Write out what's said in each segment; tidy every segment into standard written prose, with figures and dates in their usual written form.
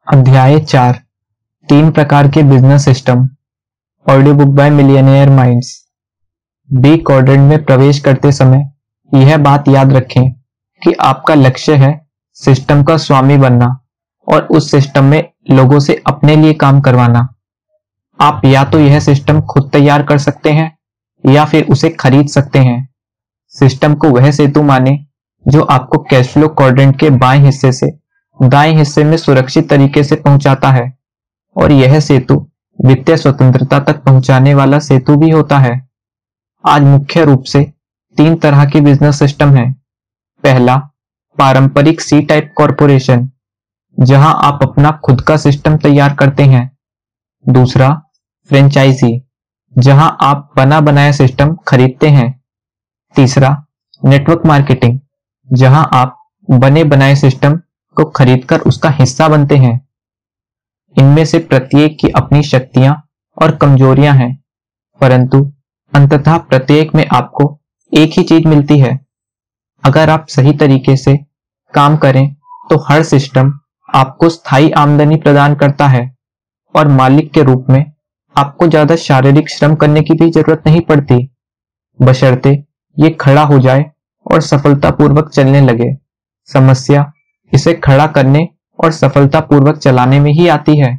अध्याय 4। 3 प्रकार के business system. Audio book by millionaire minds. B quadrant में प्रवेश करते समय यह बात याद रखें कि आपका लक्ष्य है सिस्टम का स्वामी बनना और उस सिस्टम में लोगों से अपने लिए काम करवाना। आप या तो यह सिस्टम खुद तैयार कर सकते हैं या फिर उसे खरीद सकते हैं। सिस्टम को वह सेतु माने जो आपको कैश फ्लो क्वाड्रेंट के बाएं हिस्से से दाएं हिस्से में सुरक्षित तरीके से पहुंचाता है, और यह सेतु वित्तीय स्वतंत्रता तक पहुंचाने वाला सेतु भी होता है। आज मुख्य रूप से 3 तरह के बिजनेस सिस्टम हैं। पहला, पारंपरिक सी टाइप कॉरपोरेशन, जहां आप अपना खुद का सिस्टम तैयार करते हैं। दूसरा, फ्रेंचाइजी, जहां आप बना बनाया सिस्टम खरीदते हैं। तीसरा, नेटवर्क मार्केटिंग, जहां आप बने बनाए सिस्टम को खरीदकर उसका हिस्सा बनते हैं। इनमें से प्रत्येक की अपनी शक्तियां और कमजोरियां हैं, परंतु अंततः प्रत्येक में आपको एक ही चीज मिलती है। अगर आप सही तरीके से काम करें तो हर सिस्टम आपको स्थायी आमदनी प्रदान करता है और मालिक के रूप में आपको ज्यादा शारीरिक श्रम करने की भी जरूरत नहीं पड़ती, बशर्ते ये खड़ा हो जाए और सफलतापूर्वक चलने लगे। समस्या इसे खड़ा करने और सफलतापूर्वक चलाने में ही आती है।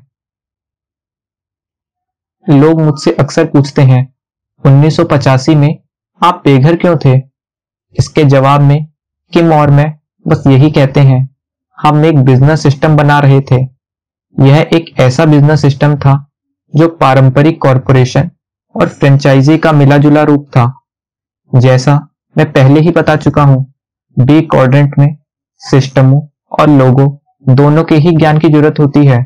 लोग मुझसे अक्सर पूछते हैं, 1985 में आप बेघर क्यों थे? इसके जवाब में किम और मैं बस यही कहते हैं, हम एक बिजनेस सिस्टम बना रहे थे। यह एक ऐसा बिजनेस सिस्टम था जो पारंपरिक कॉरपोरेशन और फ्रेंचाइजी का मिला जुला रूप था। जैसा मैं पहले ही बता चुका हूं, बी क्वाड्रेंट में सिस्टमों और लोगों दोनों के ही ज्ञान की जरूरत होती है।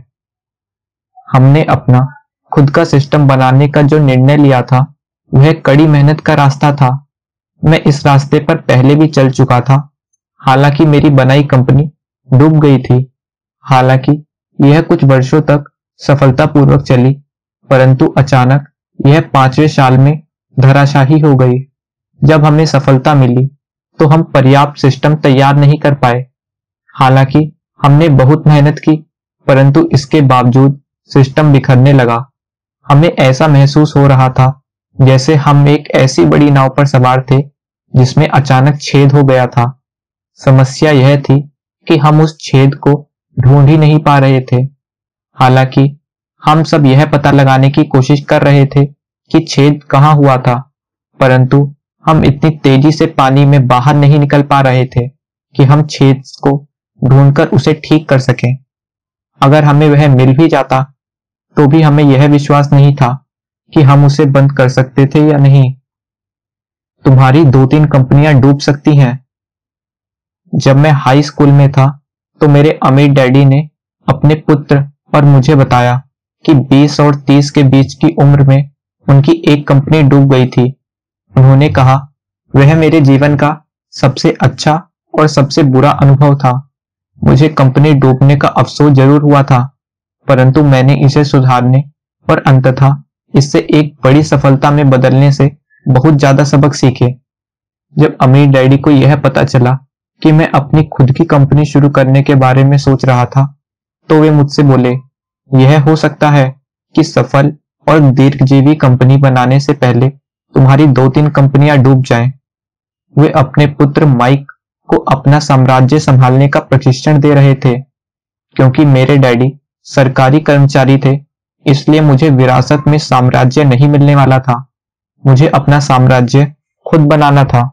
हमने अपना खुद का सिस्टम बनाने का जो निर्णय लिया था वह कड़ी मेहनत का रास्ता था। मैं इस रास्ते पर पहले भी चल चुका था। हालांकि मेरी बनाई कंपनी डूब गई थी। हालांकि यह कुछ वर्षों तक सफलतापूर्वक चली, परंतु अचानक यह 5वें साल में धराशायी हो गई। जब हमें सफलता मिली तो हम पर्याप्त सिस्टम तैयार नहीं कर पाए। हालांकि हमने बहुत मेहनत की, परंतु इसके बावजूद सिस्टम बिखरने लगा। हमें ऐसा महसूस हो रहा था जैसे हम एक ऐसी बड़ी नाव पर सवार थे जिसमें अचानक छेद हो गया था। समस्या यह थी कि हम उस छेद को ढूंढ ही नहीं पा रहे थे। हालांकि हम सब यह पता लगाने की कोशिश कर रहे थे कि छेद कहां हुआ था, परंतु हम इतनी तेजी से पानी में बाहर नहीं निकल पा रहे थे कि हम छेद को ढूंढकर उसे ठीक कर सकें। अगर हमें वह मिल भी जाता तो भी हमें यह विश्वास नहीं था कि हम उसे बंद कर सकते थे या नहीं। तुम्हारी 2-3 कंपनियां डूब सकती हैं। जब मैं हाई स्कूल में था तो मेरे अमीर डैडी ने अपने पुत्र और मुझे बताया कि 20 और 30 के बीच की उम्र में उनकी एक कंपनी डूब गई थी। उन्होंने कहा, वह मेरे जीवन का सबसे अच्छा और सबसे बुरा अनुभव था। मुझे कंपनी डूबने का अफसोस जरूर हुआ था, परंतु मैंने इसे सुधारने और अंततः इससे एक बड़ी सफलता में बदलने से बहुत ज्यादा सबक सीखे। जब अमीर डैडी को यह पता चला कि मैं अपनी खुद की कंपनी शुरू करने के बारे में सोच रहा था, तो वे मुझसे बोले, यह हो सकता है कि सफल और दीर्घजीवी कंपनी बनाने से पहले तुम्हारी 2-3 कंपनियां डूब जाएं। वे अपने पुत्र माइक को अपना साम्राज्य संभालने का प्रशिक्षण दे रहे थे। क्योंकि मेरे डैडी सरकारी कर्मचारी थे, इसलिए मुझे विरासत में साम्राज्य नहीं मिलने वाला था। मुझे अपना साम्राज्य खुद बनाना था।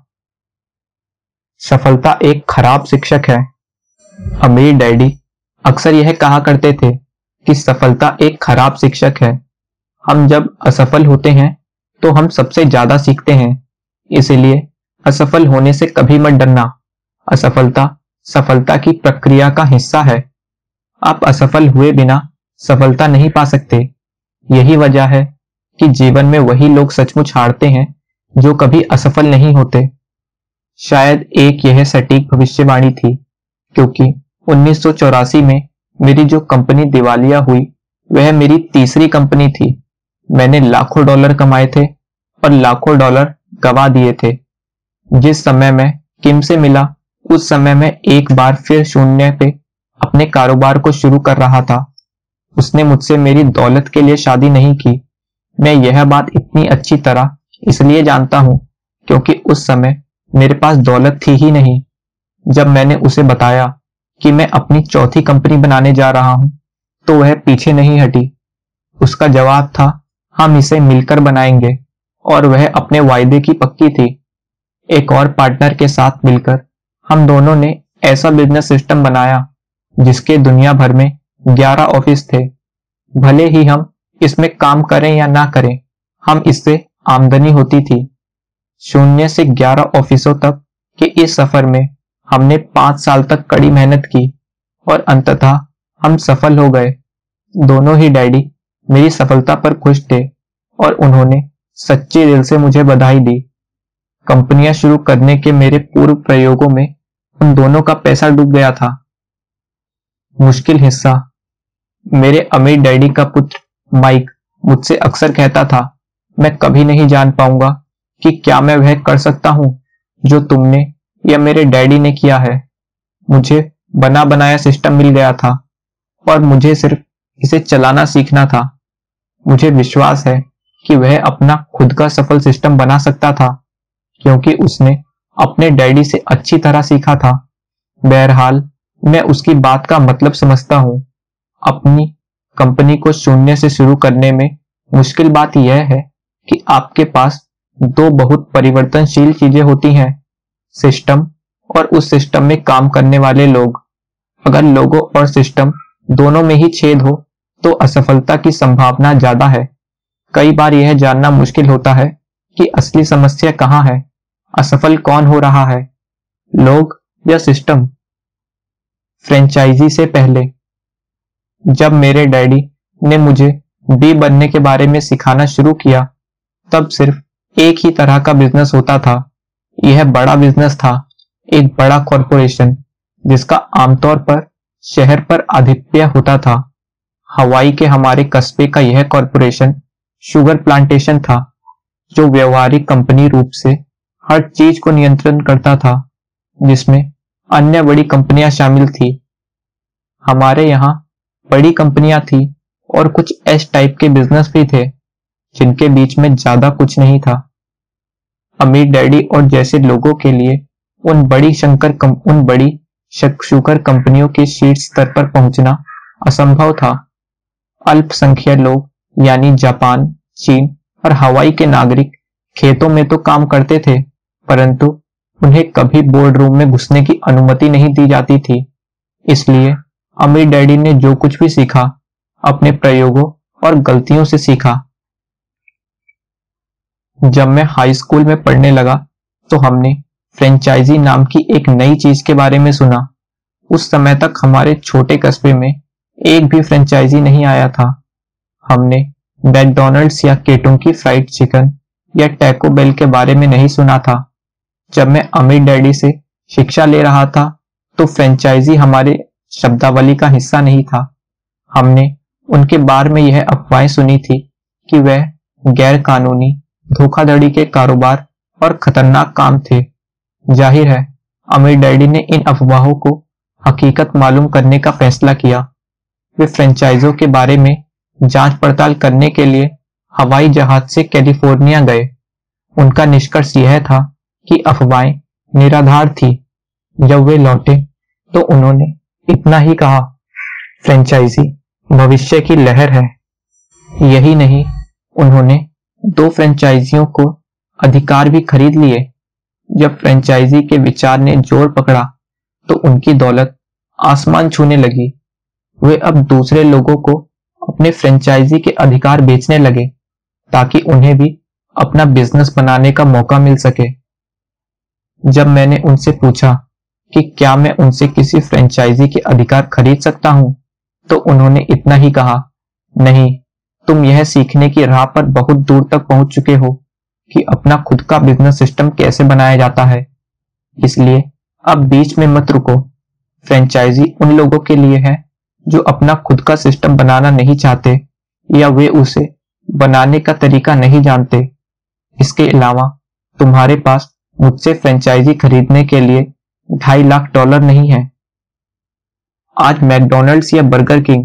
सफलता एक खराब शिक्षक है। अमीर डैडी अक्सर यह कहा करते थे कि सफलता एक खराब शिक्षक है। हम जब असफल होते हैं तो हम सबसे ज्यादा सीखते हैं, इसलिए असफल होने से कभी मत डरना। असफलता सफलता की प्रक्रिया का हिस्सा है। आप असफल हुए बिना सफलता नहीं पा सकते। यही वजह है कि जीवन में वही लोग सचमुच हारते हैं जो कभी असफल नहीं होते। शायद एक यह सटीक भविष्यवाणी थी, क्योंकि 1984 में मेरी जो कंपनी दिवालिया हुई वह मेरी तीसरी कंपनी थी। मैंने लाखों डॉलर कमाए थे और लाखों डॉलर गवा दिए थे। जिस समय मैं किम से मिला उस समय मैं एक बार फिर शून्य पे अपने कारोबार को शुरू कर रहा था। उसने मुझसे मेरी दौलत के लिए शादी नहीं की। मैं यह बात इतनी अच्छी तरह इसलिए जानता हूं क्योंकि उस समय मेरे पास दौलत थी ही नहीं। जब मैंने उसे बताया कि मैं अपनी चौथी कंपनी बनाने जा रहा हूं तो वह पीछे नहीं हटी। उसका जवाब था, हम इसे मिलकर बनाएंगे, और वह अपने वायदे की पक्की थी। एक और पार्टनर के साथ मिलकर हम दोनों ने ऐसा बिजनेस सिस्टम बनाया जिसके दुनिया भर में 11 ऑफिस थे। भले ही हम इसमें काम करें या ना करें, हम इससे आमदनी होती थी। 0 से 11 ऑफिसों तक के इस सफर में हमने 5 साल तक कड़ी मेहनत की और अंततः हम सफल हो गए। दोनों ही डैडी मेरी सफलता पर खुश थे और उन्होंने सच्चे दिल से मुझे बधाई दी। कंपनियां शुरू करने के मेरे पूर्व प्रयोगों में उन दोनों का पैसा डूब गया था। मुश्किल हिस्सा, मेरे अमीर डैडी का पुत्र माइक मुझसे अक्सर कहता था, मैं कभी नहीं जान पाऊंगा कि क्या मैं वह कर सकता हूं जो तुमने या मेरे डैडी ने किया है। मुझे बना बनाया सिस्टम मिल गया था और मुझे सिर्फ इसे चलाना सीखना था। मुझे विश्वास है कि वह अपना खुद का सफल सिस्टम बना सकता था क्योंकि उसने अपने डैडी से अच्छी तरह सीखा था। बहरहाल, मैं उसकी बात का मतलब समझता हूं। अपनी कंपनी को 0 से शुरू करने में मुश्किल बात यह है कि आपके पास 2 बहुत परिवर्तनशील चीजें होती हैं, सिस्टम और उस सिस्टम में काम करने वाले लोग। अगर लोगों और सिस्टम दोनों में ही छेद हो तो असफलता की संभावना ज्यादा है। कई बार यह जानना मुश्किल होता है कि असली समस्या कहां है, असफल कौन हो रहा है, लोग या सिस्टम। फ्रेंचाइजी से पहले जब मेरे डैडी ने मुझे बी बनने के बारे में सिखाना शुरू किया तब सिर्फ एक ही तरह का बिजनेस होता था। यह बड़ा बिजनेस था, एक बड़ा कॉरपोरेशन जिसका आमतौर पर शहर पर आधिपत्य होता था। हवाई के हमारे कस्बे का यह कॉरपोरेशन शुगर प्लांटेशन था जो व्यवहारिक कंपनी रूप से हर चीज को नियंत्रण करता था, जिसमें अन्य बड़ी कंपनियां शामिल थी। हमारे यहाँ बड़ी कंपनियां थी और कुछ एस टाइप के बिजनेस भी थे जिनके बीच में ज्यादा कुछ नहीं था। अमीर डैडी और जैसे लोगों के लिए उन बड़ी शुगर कंपनियों के शीर्ष स्तर पर पहुंचना असंभव था। अल्पसंख्यक लोग यानी जापान, चीन और हवाई के नागरिक खेतों में तो काम करते थे, परंतु उन्हें कभी बोर्ड रूम में घुसने की अनुमति नहीं दी जाती थी। इसलिए अमीर डैडी ने जो कुछ भी सीखा अपने प्रयोगों और गलतियों से सीखा। जब मैं हाई स्कूल में पढ़ने लगा तो हमने फ्रेंचाइजी नाम की एक नई चीज के बारे में सुना। उस समय तक हमारे छोटे कस्बे में एक भी फ्रेंचाइजी नहीं आया था। हमने मैकडॉनल्ड्स या केटुंकी फ्राइड चिकन या टैको बेल के बारे में नहीं सुना था। जब मैं अमीर डैडी से शिक्षा ले रहा था तो फ्रेंचाइजी हमारे शब्दावली का हिस्सा नहीं था। हमने उनके बारे में यह अफवाहें सुनी थी कि वह गैर कानूनी, धोखाधड़ी के कारोबार और खतरनाक काम थे। जाहिर है अमीर डैडी ने इन अफवाहों को हकीकत मालूम करने का फैसला किया। वे फ्रेंचाइजों के बारे में जांच पड़ताल करने के लिए हवाई जहाज से कैलिफोर्निया गए। उनका निष्कर्ष यह था कि अफवाहें निराधार थी। जब वे लौटे तो उन्होंने इतना ही कहा, फ्रेंचाइजी भविष्य की लहर है। यही नहीं, उन्होंने 2 फ्रेंचाइजियों को अधिकार भी खरीद लिए। जब फ्रेंचाइजी के विचार ने जोर पकड़ा तो उनकी दौलत आसमान छूने लगी। वे अब दूसरे लोगों को अपने फ्रेंचाइजी के अधिकार बेचने लगे ताकि उन्हें भी अपना बिजनेस बनाने का मौका मिल सके। जब मैंने उनसे पूछा कि क्या मैं उनसे किसी फ्रेंचाइजी के अधिकार खरीद सकता हूं, तो उन्होंने इतना ही कहा, नहीं, तुम यह सीखने की राह पर बहुत दूर तक पहुंच चुके हो कि अपना खुद का बिजनेस सिस्टम कैसे बनाया जाता है। इसलिए अब बीच में मत रुको। फ्रेंचाइजी उन लोगों के लिए है जो अपना खुद का सिस्टम बनाना नहीं चाहते या वे उसे बनाने का तरीका नहीं जानते। इसके अलावा तुम्हारे पास मुझसे फ्रेंचाइजी खरीदने के लिए $2.5 लाख नहीं है। आज मैकडॉनल्ड्स या बर्गर किंग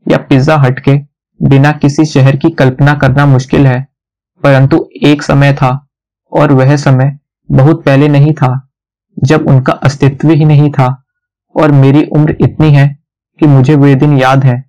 या पिज्जा हट के बिना किसी शहर की कल्पना करना मुश्किल है, परंतु एक समय था, और वह समय बहुत पहले नहीं था, जब उनका अस्तित्व ही नहीं था, और मेरी उम्र इतनी है कि मुझे वे दिन याद है।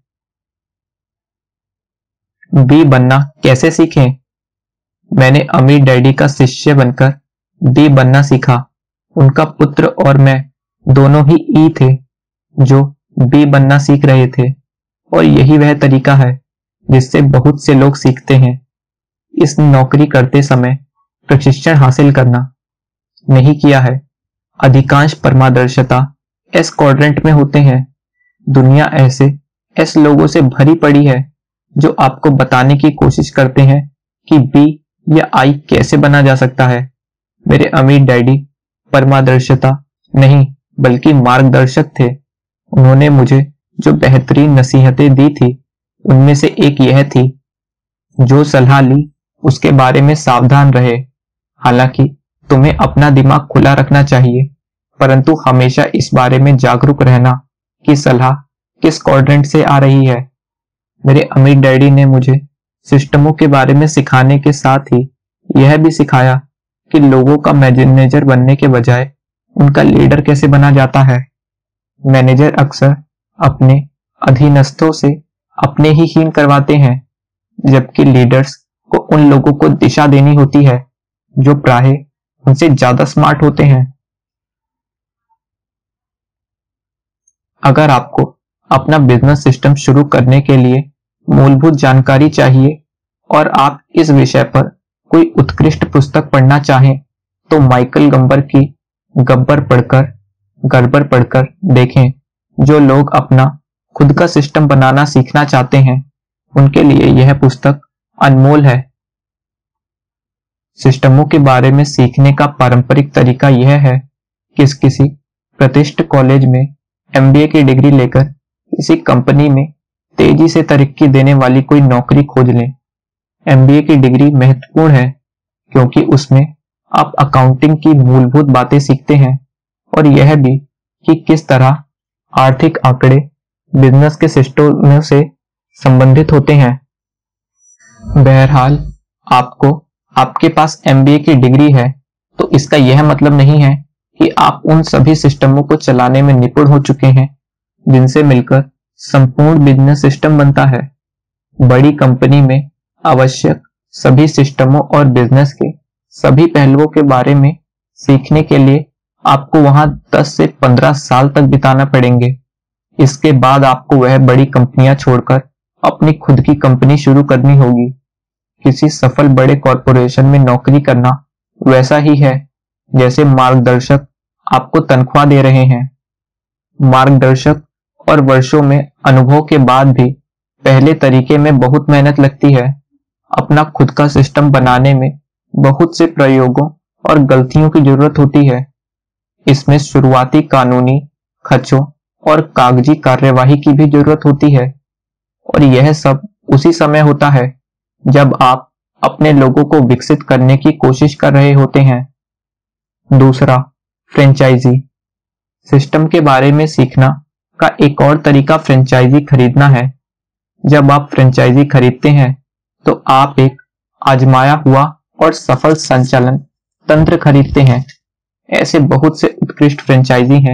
बी बनना कैसे सीखें? मैंने अमीर डैडी का शिष्य बनकर बी बनना सीखा। उनका पुत्र और मैं दोनों ही ई थे जो बी बनना सीख रहे थे, और यही वह तरीका है जिससे बहुत से लोग सीखते हैं। इस नौकरी करते समय प्रशिक्षण हासिल करना नहीं किया है। अधिकांश परमादर्शता एस क्वाड्रेंट में होते हैं। दुनिया ऐसे एस लोगों से भरी पड़ी है जो आपको बताने की कोशिश करते हैं कि बी या आई कैसे बना जा सकता है। मेरे अमीर डैडी परमादर्शता नहीं बल्कि मार्गदर्शक थे। उन्होंने मुझे जो बेहतरीन नसीहतें दी थी उनमें से एक यह थी, जो सलाह ली उसके बारे में सावधान रहे। हालांकि तुम्हें अपना दिमाग खुला रखना चाहिए, परंतु हमेशा इस बारे में जागरूक रहना कि सलाह किस क्वाड्रेंट से आ रही है। मेरे अमीर डैडी ने मुझे सिस्टमों के बारे में सिखाने के साथ ही यह भी सिखाया कि लोगों का मैनेजर बनने के बजाय उनका लीडर कैसे बना जाता है। मैनेजर अक्सर अपने अधीनस्थों से अपने ही हीन करवाते हैं, जबकि लीडर्स को उन लोगों को दिशा देनी होती है जो प्राय उनसे ज्यादा स्मार्ट होते हैं। अगर आपको अपना बिजनेस सिस्टम शुरू करने के लिए मूलभूत जानकारी चाहिए और आप इस विषय पर कोई उत्कृष्ट पुस्तक पढ़ना चाहें, तो माइकल गंबर की गड़बड़ पढ़कर देखें। जो लोग अपना खुद का सिस्टम बनाना सीखना चाहते हैं उनके लिए यह पुस्तक अनमोल है। सिस्टमों के बारे में सीखने का पारंपरिक तरीका यह है कि किसी प्रतिष्ठित कॉलेज में एमबीए की डिग्री लेकर किसी कंपनी में तेजी से तरक्की देने वाली कोई नौकरी खोज लें। एमबीए की डिग्री महत्वपूर्ण है क्योंकि उसमें आप अकाउंटिंग की मूलभूत बातें सीखते हैं और यह भी कि किस तरह आर्थिक आंकड़े बिजनेस के सिस्टमों से संबंधित होते हैं। बहरहाल, आपके पास एमबीए की डिग्री है तो इसका यह मतलब नहीं है कि आप उन सभी सिस्टमों को चलाने में निपुण हो चुके हैं जिनसे मिलकर संपूर्ण बिजनेस सिस्टम बनता है। बड़ी कंपनी में आवश्यक सभी सिस्टमों और बिजनेस के सभी पहलुओं के बारे में सीखने के लिए आपको वहां 10 से 15 साल तक बिताना पड़ेंगे। इसके बाद आपको वह बड़ी कंपनियां छोड़कर अपनी खुद की कंपनी शुरू करनी होगी। किसी सफल बड़े कॉरपोरेशन में नौकरी करना वैसा ही है जैसे मार्गदर्शक आपको तनख्वाह दे रहे हैं। मार्गदर्शक और वर्षों में अनुभव के बाद भी पहले तरीके में बहुत मेहनत लगती है। अपना खुद का सिस्टम बनाने में बहुत से प्रयोगों और गलतियों की जरूरत होती है। इसमें शुरुआती कानूनी खर्चों और कागजी कार्यवाही की भी जरूरत होती है, और यह सब उसी समय होता है जब आप अपने लोगों को विकसित करने की कोशिश कर रहे होते हैं। दूसरा, फ्रेंचाइजी। सिस्टम के बारे में सीखना का एक और तरीका फ्रेंचाइजी खरीदना है। जब आप फ्रेंचाइजी खरीदते हैं तो आप एक आजमाया हुआ और सफल संचालन तंत्र खरीदते हैं। ऐसे बहुत से उत्कृष्ट फ्रेंचाइजी हैं।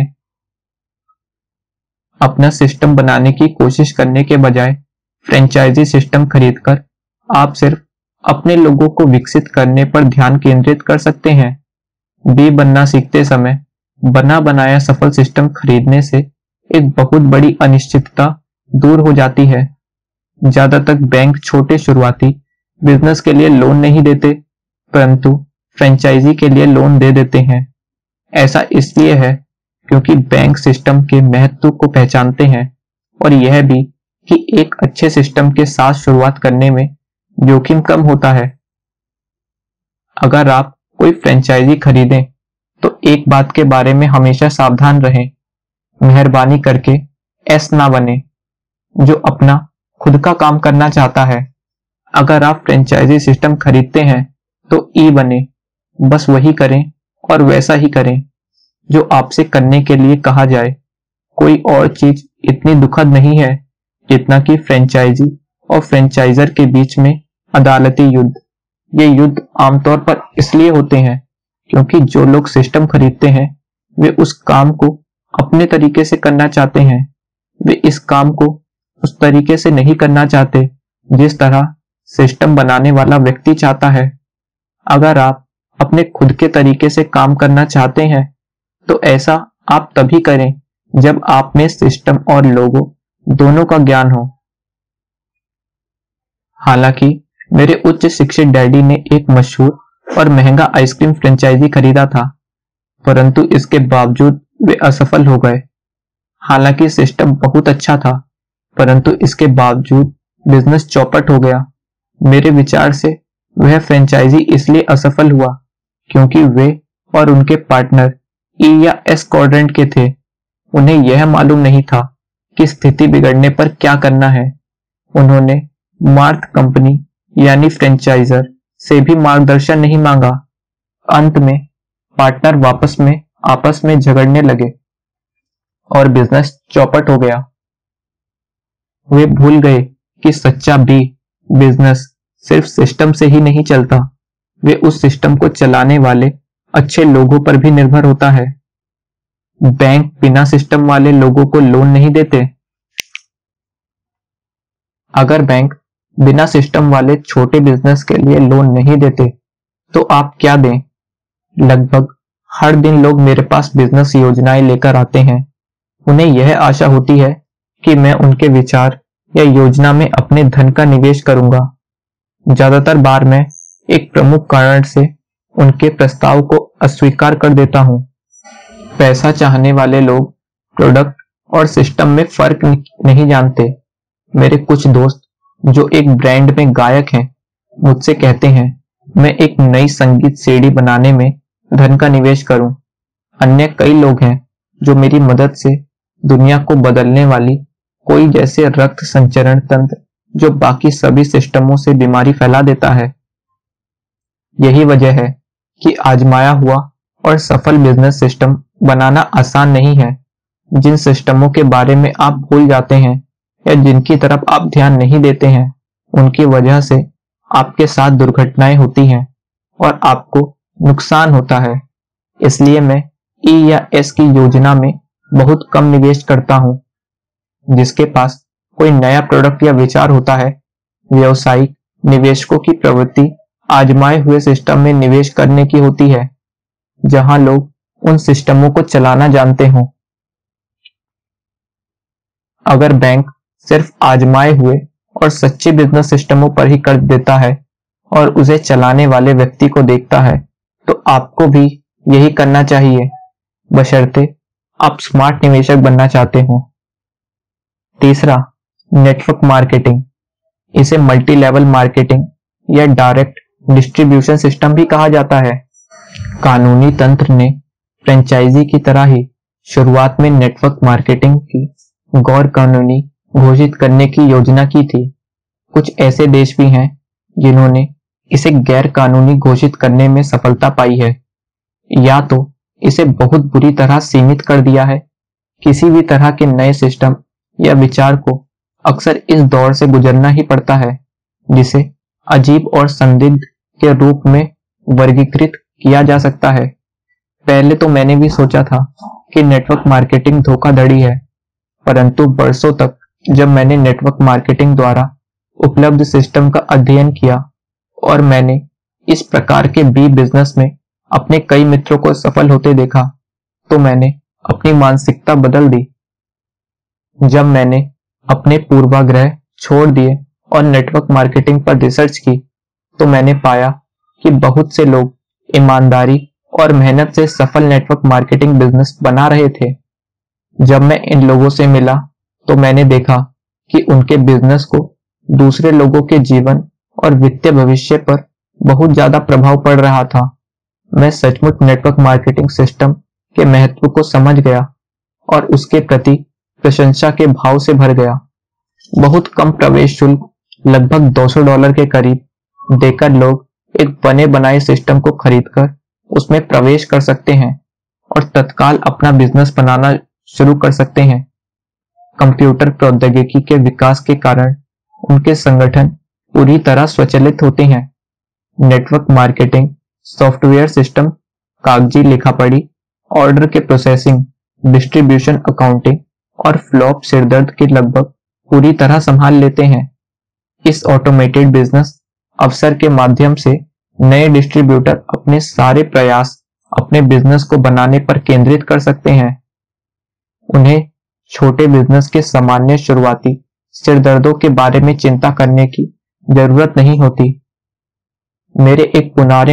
अपना सिस्टम बनाने की कोशिश करने के बजाय फ्रेंचाइजी सिस्टम खरीदकर आप सिर्फ अपने लोगों को विकसित करने पर ध्यान केंद्रित कर सकते हैं। बी बनना सीखते समय बना बनाया सफल सिस्टम खरीदने से एक बहुत बड़ी अनिश्चितता दूर हो जाती है। ज्यादातर बैंक छोटे शुरुआती बिजनेस के लिए लोन नहीं देते, परंतु फ्रेंचाइजी के लिए लोन दे देते हैं। ऐसा इसलिए है क्योंकि बैंक सिस्टम के महत्व को पहचानते हैं और यह भी कि एक अच्छे सिस्टम के साथ शुरुआत करने में जोखिम कम होता है। अगर आप कोई फ्रेंचाइजी खरीदें तो एक बात के बारे में हमेशा सावधान रहें, मेहरबानी करके एस ना बने जो अपना खुद का काम करना चाहता है। अगर आप फ्रेंचाइजी सिस्टम खरीदते हैं तो ई बने, बस वही करें और वैसा ही करें जो आपसे करने के लिए कहा जाए। कोई और चीज इतनी दुखद नहीं है जितना कि फ्रेंचाइजी और फ्रेंचाइजर के बीच में अदालती युद्ध। ये युद्ध आमतौर पर इसलिए होते हैं क्योंकि जो लोग सिस्टम खरीदते हैं वे उस काम को अपने तरीके से करना चाहते हैं। वे इस काम को उस तरीके से नहीं करना चाहते जिस तरह सिस्टम बनाने वाला व्यक्ति चाहता है। अगर आप अपने खुद के तरीके से काम करना चाहते हैं तो ऐसा आप तभी करें जब आप में सिस्टम और लोगो दोनों का ज्ञान हो। हालांकि मेरे उच्च शिक्षित डैडी ने एक मशहूर और महंगा आइसक्रीम फ्रेंचाइजी खरीदा था, परंतु इसके बावजूद वे असफल हो गए। हालांकि सिस्टम बहुत अच्छा था, परंतु इसके बावजूद बिजनेस चौपट हो गया। मेरे विचार से वह फ्रेंचाइजी इसलिए असफल हुआ क्योंकि वे और उनके पार्टनर ई या एस क्वाड्रेंट के थे। उन्हें यह मालूम नहीं था कि स्थिति बिगड़ने पर क्या करना है। उन्होंने मार्थ कंपनी यानी फ्रेंचाइजर से भी मार्गदर्शन नहीं मांगा। अंत में पार्टनर आपस में झगड़ने लगे और बिजनेस चौपट हो गया। वे भूल गए कि सच्चा बिजनेस सिर्फ सिस्टम से ही नहीं चलता, वे उस सिस्टम को चलाने वाले अच्छे लोगों पर भी निर्भर होता है। बैंक बिना सिस्टम वाले लोगों को लोन नहीं देते। अगर बैंक बिना सिस्टम वाले छोटे बिजनेस के लिए लोन नहीं देते तो आप क्या दें? लगभग हर दिन लोग मेरे पास बिजनेस योजनाएं लेकर आते हैं। उन्हें यह आशा होती है कि मैं उनके विचार या योजना में अपने धन का निवेश करूंगा। ज्यादातर बार मैं एक प्रमुख कारण से उनके प्रस्ताव को अस्वीकार कर देता हूं। पैसा चाहने वाले लोग प्रोडक्ट और सिस्टम में फर्क नहीं जानते। मेरे कुछ दोस्त जो एक ब्रांड में गायक हैं मुझसे कहते हैं मैं एक नई संगीत सीडी बनाने में धन का निवेश करूं। अन्य कई लोग हैं जो मेरी मदद से दुनिया को बदलने वाली कोई जैसे रक्त संचरण तंत्र जो बाकी सभी सिस्टमों से बीमारी फैला देता है। यही वजह है कि आजमाया हुआ और सफल बिजनेस सिस्टम बनाना आसान नहीं है। जिन सिस्टमों के बारे में आप भूल जाते हैं या जिनकी तरफ आप ध्यान नहीं देते हैं उनकी वजह से आपके साथ दुर्घटनाएं होती हैं और आपको नुकसान होता है। इसलिए मैं ई या एस की योजना में बहुत कम निवेश करता हूं। जिसके पास कोई नया प्रोडक्ट या विचार होता है, व्यावसायिक निवेशकों की प्रवृत्ति आजमाए हुए सिस्टम में निवेश करने की होती है जहां लोग उन सिस्टमों को चलाना जानते हों। अगर बैंक सिर्फ आजमाए हुए और सच्चे बिजनेस सिस्टमों पर ही कर्ज देता है और उसे चलाने वाले व्यक्ति को देखता है तो आपको भी यही करना चाहिए, बशर्ते आप स्मार्ट निवेशक बनना चाहते हो। तीसरा, नेटवर्क मार्केटिंग। इसे मल्टी लेवल मार्केटिंग या डायरेक्ट डिस्ट्रीब्यूशन सिस्टम भी कहा जाता है। कानूनी तंत्र ने फ्रेंचाइजी की तरह ही शुरुआत में नेटवर्क मार्केटिंग की गैर कानूनी घोषित करने की योजना की थी। कुछ ऐसे देश भी हैं जिन्होंने इसे गैर कानूनी घोषित करने में सफलता पाई है या तो इसे बहुत बुरी तरह सीमित कर दिया है। किसी भी तरह के नए सिस्टम या विचार को अक्सर इस दौर से गुजरना ही पड़ता है जिसे अजीब और संदिग्ध के रूप में वर्गीकृत किया जा सकता है। पहले तो मैंने भी सोचा था कि नेटवर्क मार्केटिंग धोखाधड़ी है, परंतु वर्षों तक जब मैंने नेटवर्क मार्केटिंग द्वारा उपलब्ध सिस्टम का अध्ययन किया और मैंने इस प्रकार के बिजनेस में अपने कई मित्रों को सफल होते देखा तो मैंने अपनी मानसिकता बदल दी। जब मैंने अपने पूर्वाग्रह छोड़ दिए और नेटवर्क मार्केटिंग पर रिसर्च की तो मैंने पाया कि बहुत से लोग ईमानदारी और मेहनत से सफल नेटवर्क मार्केटिंग बिजनेस बना रहे थे। जब मैं इन लोगों से मिला तो मैंने देखा कि उनके बिजनेस को दूसरे लोगों के जीवन और वित्तीय भविष्य पर बहुत ज्यादा प्रभाव पड़ रहा था। मैं सचमुच नेटवर्क मार्केटिंग सिस्टम के महत्व को समझ गया और उसके प्रति प्रशंसा के भाव से भर गया। बहुत कम प्रवेश शुल्क, लगभग $200 के करीब देकर लोग एक बने बनाए सिस्टम को खरीदकर उसमें प्रवेश कर सकते हैं और तत्काल अपना बिजनेस बनाना शुरू कर सकते हैं। कंप्यूटर प्रौद्योगिकी के विकास के कारण उनके संगठन पूरी तरह स्वचालित होते हैं। नेटवर्क मार्केटिंग सॉफ्टवेयर सिस्टम, कागजी लेखापढ़ी, ऑर्डर के प्रोसेसिंग, डिस्ट्रीब्यूशन अकाउंटिंग और फ्लॉप सिरदर्द के लगभग पूरी तरह संभाल लेते हैं। इस ऑटोमेटेड बिजनेस अवसर के माध्यम से नए डिस्ट्रीब्यूटर अपने सारे प्रयास अपने बिजनेस को बनाने पर केंद्रित कर सकते हैं। उन्हें छोटे बिजनेस के सामान्य शुरुआती सिरदर्दों के बारे में चिंता करने की जरूरत नहीं होती। मेरे एक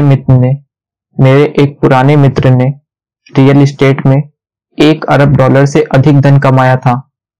पुराने मित्र ने रियल एस्टेट में $1 अरब से अधिक धन कमाया था।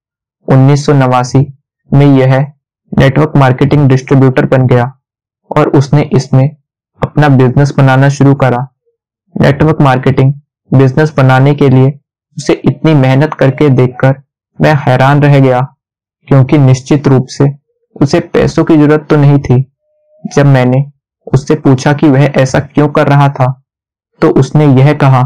1989 में यह नेटवर्क मार्केटिंग डिस्ट्रीब्यूटर बन गया और उसने इसमें अपना बिजनेस बनाना शुरू करा। नेटवर्क मार्केटिंग बिजनेस बनाने के लिए उसे इतनी मेहनत करके देखकर मैं हैरान रह गया, क्योंकि निश्चित रूप से उसे पैसों की जरूरत तो नहीं थी। जब मैंने उससे पूछा कि वह ऐसा क्यों कर रहा था, तो उसने यह कहा,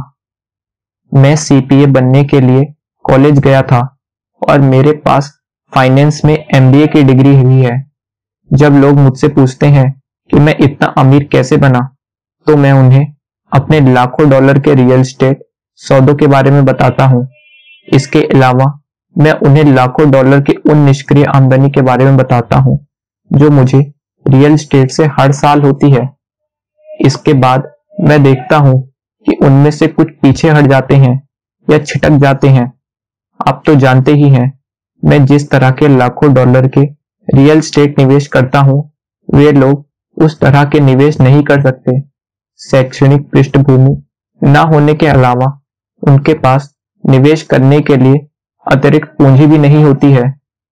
मैं CPA बनने के लिए कॉलेज गया था और मेरे पास फाइनेंस में MBA की डिग्री हुई है। जब लोग मुझसे पूछते हैं कि मैं इतना अमीर कैसे बना, तो मैं उन्हें अपने लाखों डॉलर के रियल एस्टेट सौदों के बारे में बताता हूँ। इसके अलावा मैं उन्हें लाखों डॉलर की उन निष्क्रिय आमदनी के बारे में बताता हूँ जो मुझे रियल एस्टेट से हर साल होती है। इसके बाद मैं देखता हूँ कि उनमें से कुछ पीछे हट जाते हैं या छिटक जाते हैं। आप तो जानते ही हैं, मैं जिस तरह के लाखों डॉलर के रियल एस्टेट निवेश करता हूँ, वे लोग उस तरह के निवेश नहीं कर सकते। शैक्षणिक पृष्ठभूमि न होने के अलावा उनके पास निवेश करने के लिए अतिरिक्त पूंजी भी नहीं होती है।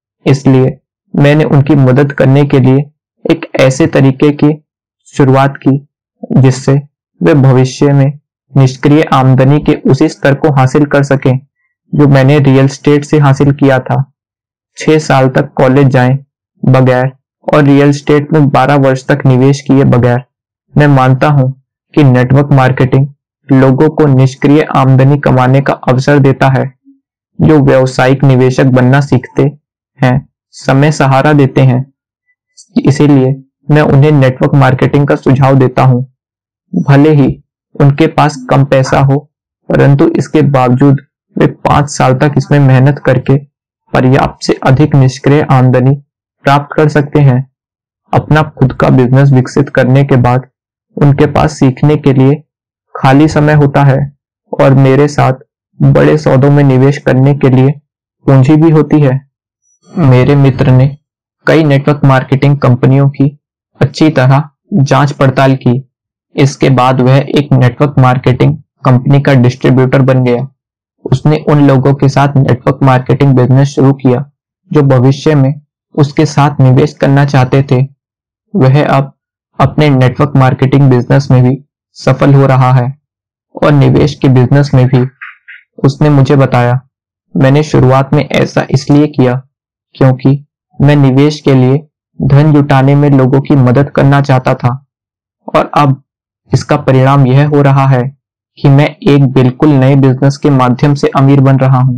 इसलिए मैंने उनकी मदद करने के लिए एक ऐसे तरीके की शुरुआत की जिससे वे भविष्य में निष्क्रिय आमदनी के उसी स्तर को हासिल कर सकें जो मैंने रियल एस्टेट से हासिल किया था। 6 साल तक कॉलेज जाए बगैर और रियल एस्टेट में 12 वर्ष तक निवेश किए बगैर मैं मानता हूं कि नेटवर्क मार्केटिंग लोगों को निष्क्रिय आमदनी कमाने का अवसर देता है। जो व्यावसायिक निवेशक बनना सीखते हैं, समय सहारा देते हैं। इसीलिए मैं उन्हें नेटवर्क मार्केटिंग का सुझाव देता हूं। भले ही उनके पास कम पैसा हो, परंतु इसके बावजूद वे 5 साल तक इसमें मेहनत करके पर्याप्त से अधिक निष्क्रिय आमदनी प्राप्त कर सकते हैं। अपना खुद का बिजनेस विकसित करने के बाद उनके पास सीखने के लिए खाली समय होता है और मेरे साथ बड़े सौदों में निवेश करने के लिए पूंजी भी होती है। मेरे मित्र ने कई नेटवर्क मार्केटिंग कंपनियों की अच्छी तरह जांच पड़ताल की। इसके बाद वह एक नेटवर्क मार्केटिंग कंपनी का डिस्ट्रीब्यूटर बन गया। उसने उन लोगों के साथ नेटवर्क मार्केटिंग बिजनेस शुरू किया जो भविष्य में उसके साथ निवेश करना चाहते थे। वह अब अपने नेटवर्क मार्केटिंग बिजनेस में भी सफल हो रहा है और निवेश के बिजनेस में भी। उसने मुझे बताया, मैंने शुरुआत में ऐसा इसलिए किया क्योंकि मैं निवेश के लिए धन जुटाने में लोगों की मदद करना चाहता था, और अब इसका परिणाम यह हो रहा है कि मैं एक बिल्कुल नए बिजनेस के माध्यम से अमीर बन रहा हूं।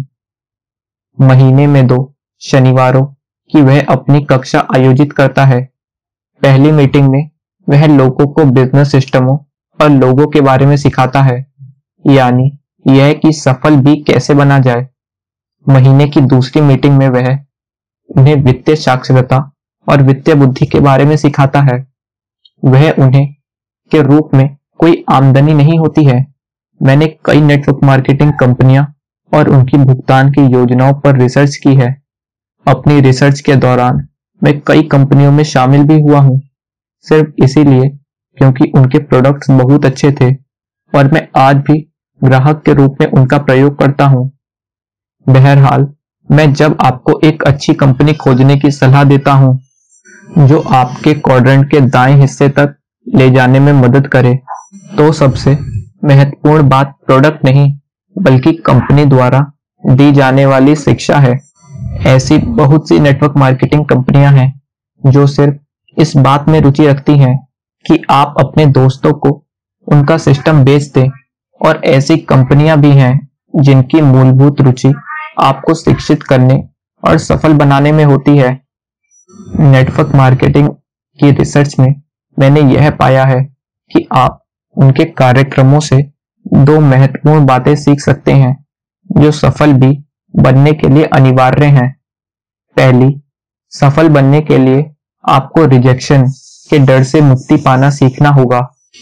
महीने में 2 शनिवारों की वह अपनी कक्षा आयोजित करता है। पहली मीटिंग में वह लोगों को बिजनेस सिस्टमों और लोगों के बारे में सिखाता है, यानी यह कि सफल भी कैसे बना जाए। महीने की दूसरी मीटिंग में वह उन्हें वित्तीय साक्षरता और वित्तीय बुद्धि के बारे में सिखाता है। वह उन्हें के रूप में कोई आमदनी नहीं होती है। मैंने कई नेटवर्क मार्केटिंग कंपनियां और उनकी भुगतान की योजनाओं पर रिसर्च की है। अपनी रिसर्च के दौरान मैं कई कंपनियों में शामिल भी हुआ हूं, सिर्फ इसीलिए क्योंकि उनके प्रोडक्ट्स बहुत अच्छे थे और मैं आज भी ग्राहक के रूप में उनका प्रयोग करता हूं। बहरहाल, मैं जब आपको एक अच्छी कंपनी खोजने की सलाह देता हूं जो आपके क्वाड्रेंट के दाएं हिस्से तक ले जाने में मदद करे, तो सबसे महत्वपूर्ण बात प्रोडक्ट नहीं बल्कि कंपनी द्वारा दी जाने वाली शिक्षा है। ऐसी बहुत सी नेटवर्क मार्केटिंग कंपनियां हैं जो सिर्फ इस बात में रुचि रखती हैं कि आप अपने दोस्तों को उनका सिस्टम बेच दें, और ऐसी कंपनियां भी हैं जिनकी मूलभूत रुचि आपको शिक्षित करने और सफल बनाने में होती है। नेटवर्क मार्केटिंग की रिसर्च में मैंने यह पाया है कि आप उनके कार्यक्रमों से दो महत्वपूर्ण बातें सीख सकते हैं जो सफल भी बनने के लिए अनिवार्य हैं। पहली, सफल बनने के लिए आपको रिजेक्शन के डर से मुक्ति पाना सीखना होगा।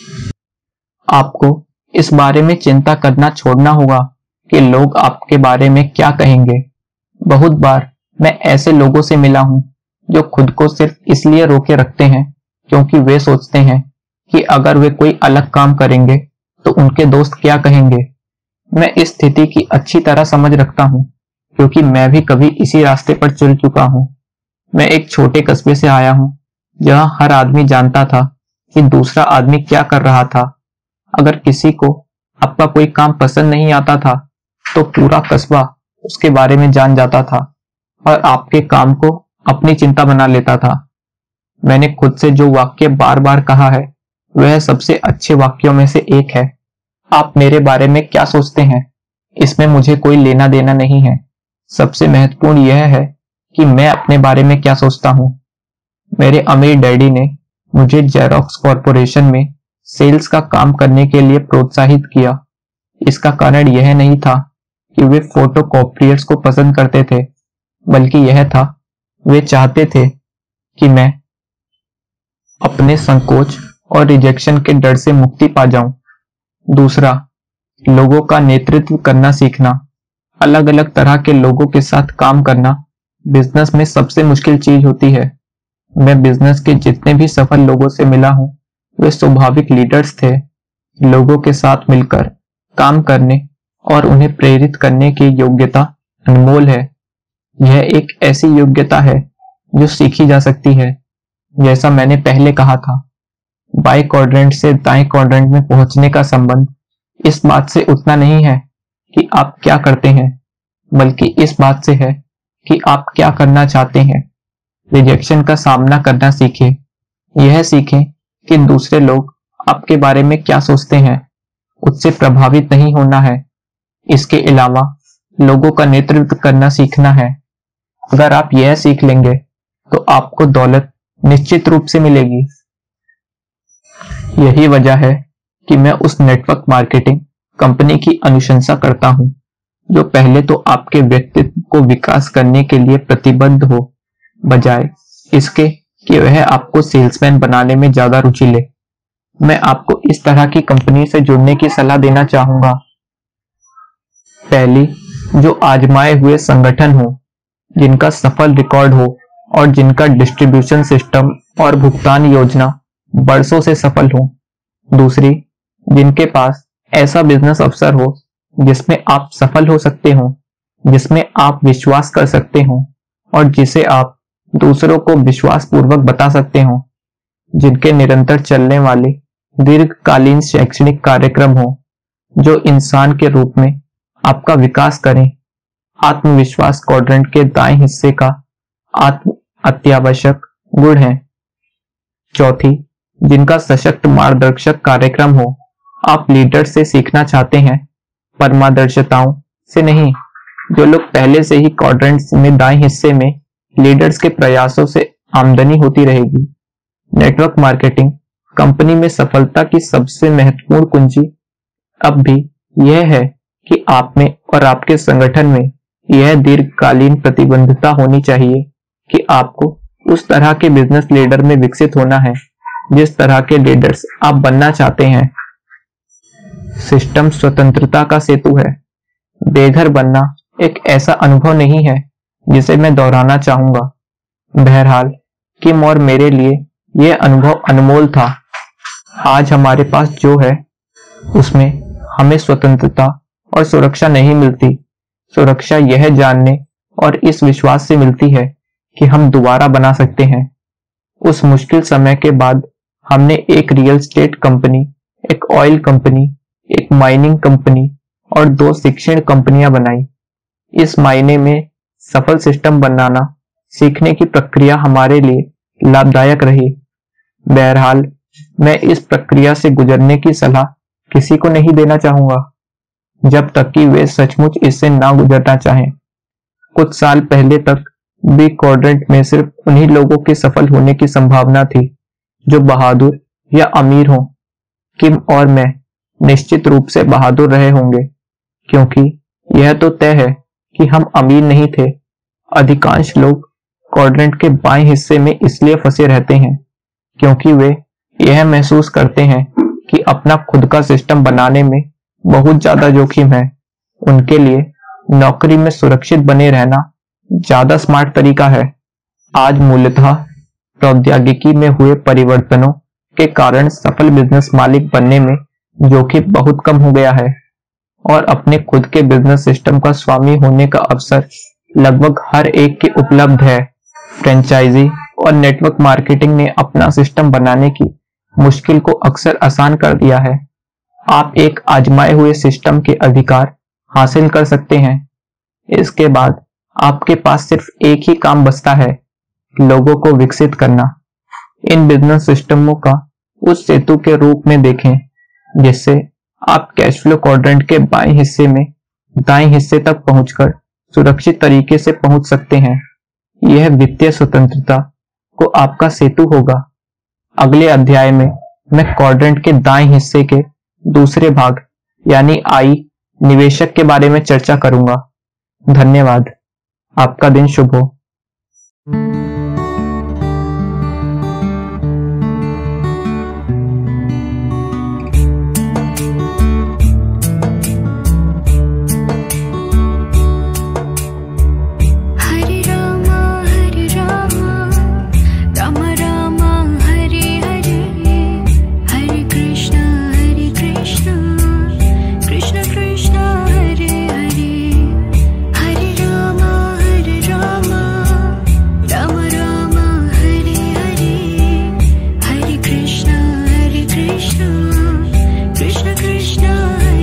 आपको इस बारे में चिंता करना छोड़ना होगा कि लोग आपके बारे में क्या कहेंगे। बहुत बार मैं ऐसे लोगों से मिला हूं जो खुद को सिर्फ इसलिए रोके रखते हैं क्योंकि वे सोचते हैं कि अगर वे कोई अलग काम करेंगे तो उनके दोस्त क्या कहेंगे। मैं इस स्थिति की अच्छी तरह समझ रखता हूं क्योंकि मैं भी कभी इसी रास्ते पर चल चुका हूं। मैं एक छोटे कस्बे से आया हूं जहां हर आदमी जानता था कि दूसरा आदमी क्या कर रहा था। अगर किसी को आपका कोई काम पसंद नहीं आता था तो पूरा कस्बा उसके बारे में जान जाता था और आपके काम को अपनी चिंता बना लेता था। मैंने खुद से जो वाक्य बार बार कहा है वह सबसे अच्छे वाक्यों में से एक है। आप मेरे बारे में क्या सोचते हैं इसमें मुझे कोई लेना देना नहीं है। सबसे महत्वपूर्ण यह है कि मैं अपने बारे में क्या सोचता हूं। मेरे अमीर डैडी ने मुझे जेरोक्स कॉरपोरेशन में सेल्स का काम करने के लिए प्रोत्साहित किया। इसका कारण यह नहीं था कि वे फोटोकॉपियर्स को पसंद करते थे, बल्कि यह था वे चाहते थे कि मैं अपने संकोच और रिजेक्शन के डर से मुक्ति पा जाऊं। दूसरा, लोगों का नेतृत्व करना सीखना। अलग अलग तरह के लोगों के साथ काम करना बिजनेस में सबसे मुश्किल चीज होती है। मैं बिजनेस के जितने भी सफल लोगों से मिला हूं वे स्वाभाविक लीडर्स थे। लोगों के साथ मिलकर काम करने और उन्हें प्रेरित करने की योग्यता अनमोल है। यह एक ऐसी योग्यता है जो सीखी जा सकती है। जैसा मैंने पहले कहा था, बाएं क्वाड्रेंट से दाएं क्वाड्रेंट में पहुंचने का संबंध इस बात से उतना नहीं है कि आप क्या करते हैं, बल्कि इस बात से है कि आप क्या करना चाहते हैं। रिजेक्शन का सामना करना सीखें। यह सीखें कि दूसरे लोग आपके बारे में क्या सोचते हैं, उससे प्रभावित नहीं होना है। इसके अलावा लोगों का नेतृत्व करना सीखना है। अगर आप यह सीख लेंगे तो आपको दौलत निश्चित रूप से मिलेगी। यही वजह है कि मैं उस नेटवर्क मार्केटिंग कंपनी की अनुशंसा करता हूं जो पहले तो आपके व्यक्तित्व को विकास करने के लिए प्रतिबद्ध हो, बजाय इसके कि वह आपको सेल्समैन बनाने में ज्यादा रुचि ले। मैं आपको इस तरह की कंपनी से जुड़ने की सलाह देना चाहूंगा। पहली, जो आजमाए हुए संगठन हो, जिनका सफल रिकॉर्ड हो और जिनका डिस्ट्रीब्यूशन सिस्टम और भुगतान योजना बरसों से सफल हो। दूसरी, जिनके पास ऐसा बिजनेस अवसर हो जिसमें आप सफल हो सकते हो, जिसमें आप विश्वास कर सकते हो और जिसे आप दूसरों को विश्वास पूर्वक बता सकते हो। जिनके निरंतर चलने वाले दीर्घकालीन शैक्षणिक कार्यक्रम हो जो इंसान के रूप में आपका विकास करें। आत्मविश्वास क्वाड्रेंट के दाएं हिस्से का अत्यावश्यक गुण है। चौथी, जिनका सशक्त मार्गदर्शक कार्यक्रम हो। आप लीडर से सीखना चाहते हैं, परमादर्शिताओं से नहीं। जो लोग पहले से ही क्वाड्रेंट में दाएं हिस्से में लीडर्स के प्रयासों से आमदनी होती रहेगी। नेटवर्क मार्केटिंग कंपनी में सफलता की सबसे महत्वपूर्ण कुंजी अब भी यह है कि आप में और आपके संगठन में यह दीर्घकालीन प्रतिबद्धता होनी चाहिए कि आपको उस तरह के बिजनेस लीडर में विकसित होना है जिस तरह के लीडर्स आप बनना चाहते हैं। सिस्टम स्वतंत्रता का सेतु है। बेघर बनना एक ऐसा अनुभव नहीं है जिसे मैं दोहराना चाहूंगा। बहरहाल किम और मेरे लिए यह अनुभव अनमोल था। आज हमारे पास जो है उसमें हमें स्वतंत्रता और सुरक्षा नहीं मिलती। सुरक्षा यह जानने और इस विश्वास से मिलती है कि हम दोबारा बना सकते हैं। उस मुश्किल समय के बाद हमने एक रियल एस्टेट कंपनी, एक ऑयल कंपनी, एक माइनिंग कंपनी और 2 शिक्षण कंपनियां बनाई। इस मायने में सफल सिस्टम बनाना सीखने की प्रक्रिया हमारे लिए लाभदायक रही। बहरहाल मैं इस प्रक्रिया से गुजरने की सलाह किसी को नहीं देना चाहूंगा जब तक कि वे सचमुच इससे ना गुजरना चाहें। कुछ साल पहले तक बी क्वाड्रेंट में सिर्फ उन्हीं लोगों के सफल होने की संभावना थी जो बहादुर या अमीर हों। किम और मैं निश्चित रूप से बहादुर रहे होंगे, क्योंकि यह तो तय है कि हम अमीर नहीं थे। अधिकांश लोग क्वाड्रेंट के बाएं हिस्से में इसलिए फंसे रहते हैं क्योंकि वे यह महसूस करते हैं कि अपना खुद का सिस्टम बनाने में बहुत ज्यादा जोखिम है। उनके लिए नौकरी में सुरक्षित बने रहना ज्यादा स्मार्ट तरीका है। आज मूलतः प्रौद्योगिकी में हुए परिवर्तनों के कारण सफल बिजनेस मालिक बनने में जोखिम बहुत कम हो गया है और अपने खुद के बिजनेस सिस्टम का स्वामी होने का अवसर लगभग हर एक के उपलब्ध है। फ्रेंचाइजी और नेटवर्क मार्केटिंग ने अपना सिस्टम बनाने की मुश्किल को अक्सर आसान कर दिया है। आप एक आजमाए हुए सिस्टम के अधिकार हासिल कर सकते हैं। इसके बाद आपके पास सिर्फ एक ही काम बचता है, लोगों को विकसित करना। इन बिजनेस सिस्टमों का उस सेतु के रूप में देखें जिससे आप कैश फ्लो क्वाड्रेंट के बाएं हिस्से में दाएं हिस्से तक पहुंचकर सुरक्षित तरीके से पहुंच सकते हैं। यह वित्तीय स्वतंत्रता को आपका सेतु होगा। अगले अध्याय में मैं क्वाड्रेंट के दाएं हिस्से के दूसरे भाग यानी आई निवेशक के बारे में चर्चा करूंगा। धन्यवाद। आपका दिन शुभ हो। Krishna Krishna